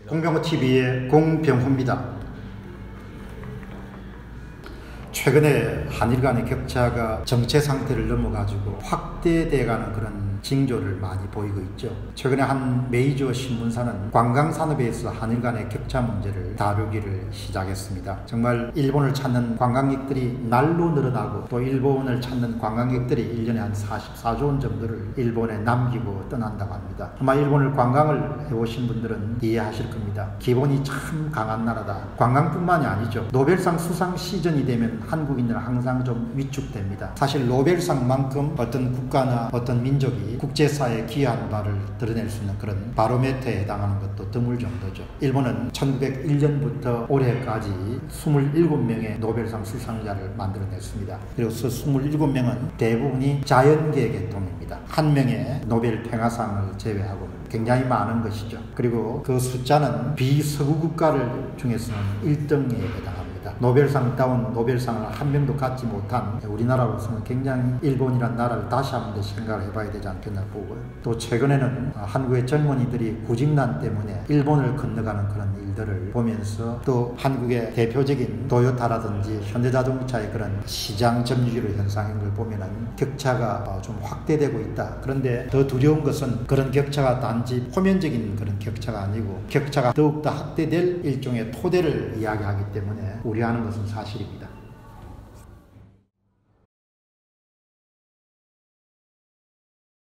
공병호TV의 공병호입니다. 최근에 한일 간의 격차가 정체 상태를 넘어가지고 확대돼가는 그런 징조를 많이 보이고 있죠. 최근에 한 메이저 신문사는 관광산업에서 한일 간의 격차 문제를 다루기를 시작했습니다. 정말 일본을 찾는 관광객들이 날로 늘어나고 또 일본을 찾는 관광객들이 1년에 한 44조 원 정도를 일본에 남기고 떠난다고 합니다. 아마 일본을 관광을 해오신 분들은 이해하실 겁니다. 기본이 참 강한 나라다. 관광뿐만이 아니죠. 노벨상 수상 시즌이 되면 한국인들은 항상 좀 위축됩니다. 사실 노벨상만큼 어떤 국가나 어떤 민족이 국제사회에 기여한 바를 드러낼 수 있는 그런 바로메터에 해당하는 것도 드물 정도죠. 일본은 1901년부터 올해까지 27명의 노벨상 수상자를 만들어냈습니다. 그리고 그 27명은 대부분이 자연계 계통입니다. 한 명의 노벨 평화상을 제외하고 굉장히 많은 것이죠. 그리고 그 숫자는 비서구 국가를 중에서는 1등에 해당합니다. 노벨상다운 노벨상을 한 명도 갖지 못한 우리나라로서는 굉장히 일본이란 나라를 다시 한번 생각을 해봐야 되지 않겠나 보고요. 또 최근에는 한국의 젊은이들이 구직난 때문에 일본을 건너가는 그런 일들을 보면서 또 한국의 대표적인 토요타라든지 현대자동차의 그런 시장 점유율 현상인 걸 보면은 격차가 좀 확대되고 있다. 그런데 더 두려운 것은 그런 격차가 단지 표면적인 그런 격차가 아니고 격차가 더욱더 확대될 일종의 토대를 이야기하기 때문에 우려하는 것은 사실입니다.